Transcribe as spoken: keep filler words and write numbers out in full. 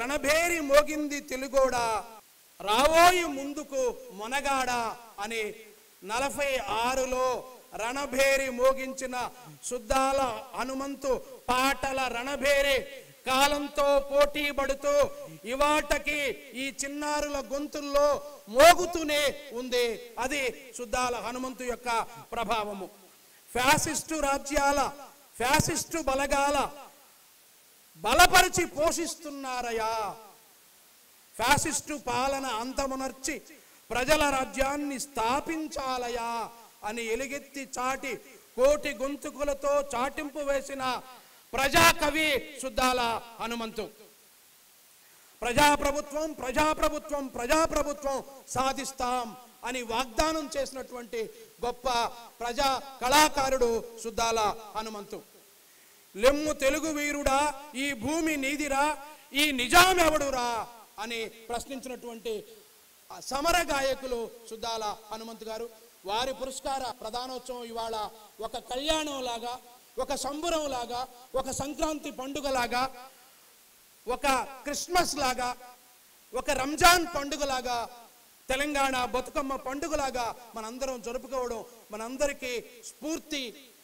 రణభేరి మోగింది తెలుగోడా రావోయి ముందుకు మొనగాడ అని నలభై ఆరులో రణభేరి మోగించిన సుద్దాల హనుమంతు పాటల రణభేరి కాలంతో పోటీ పడుతూ ఇవాటకి ఈ చిన్నారుల గొంతుల్లో మోగుతూనే ఉంది. అది సుద్దాల హనుమంతు యొక్క ప్రభావము. ఫ్యాసిస్టు రాజ్యాల ఫ్యాసిస్టు బలగాల బలపరిచి పోషిస్తున్నారయా, ఫ్యాసిస్టు పాలన అంతమునర్చి ప్రజల రాజ్యాన్ని స్థాపించాలయా అని ఎలుగెత్తి చాటి కోటి గొంతుకులతో చాటింపు వేసిన ప్రజాకవి సుద్దాల హనుమంతు. ప్రజాప్రభుత్వం ప్రజాప్రభుత్వం ప్రజాప్రభుత్వం సాధిస్తాం అని వాగ్దానం చేసినటువంటి గొప్ప ప్రజా కళాకారుడు సుద్దాల హనుమంతు. లెమ్ము తెలుగు వీరుడా ఈ భూమి నీదిరా ఈ నిజాం ఎవడురా అని ప్రశ్నించినటువంటి సమర గాయకులు సుద్దాల హనుమంతు గారు. వారి పురస్కార ప్రధానోత్సవం ఇవాళ ఒక కళ్యాణం లాగా, ఒక సంబురం లాగా, ఒక సంక్రాంతి పండుగ లాగా, ఒక క్రిస్మస్ లాగా, ఒక రంజాన్ పండుగ లాగా, తెలంగాణ బతుకమ్మ పండుగలాగా మనందరం జరుపుకోవడం మనందరికీ స్ఫూర్తి